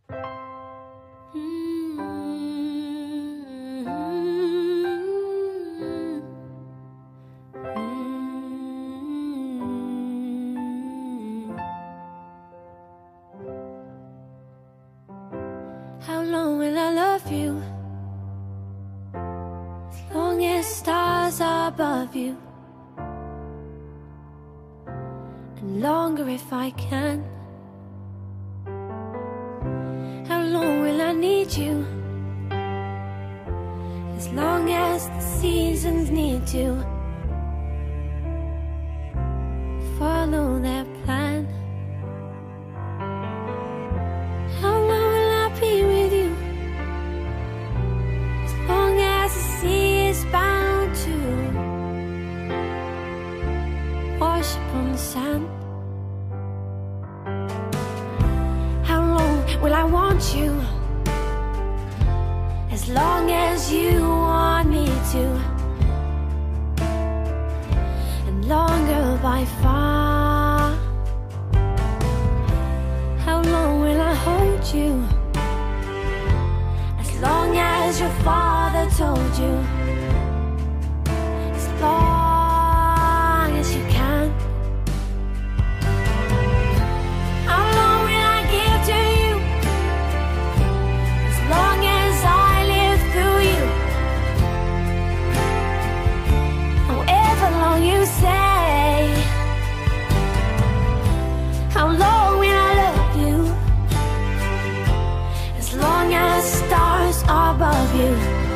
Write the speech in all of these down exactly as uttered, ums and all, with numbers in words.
How long will I love you? As long as stars are above you, and longer if I can. How long will I need you? As long as the seasons need to follow their plan. How long will I be with you? As long as the sea is bound to wash upon the sand. How long will I want you? As long as you want me to, and longer by far. How long will I hold you? As long as your father told you, as long as you can. How long will I give to you? As long as I live through you. However long you say. How long will I love you? As long as stars are above you,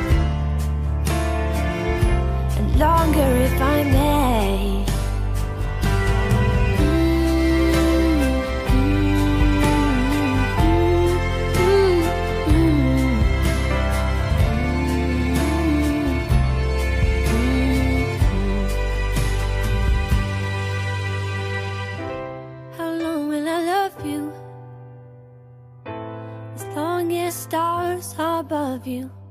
and longer if I may. How long will I love you? As long as stars are above you,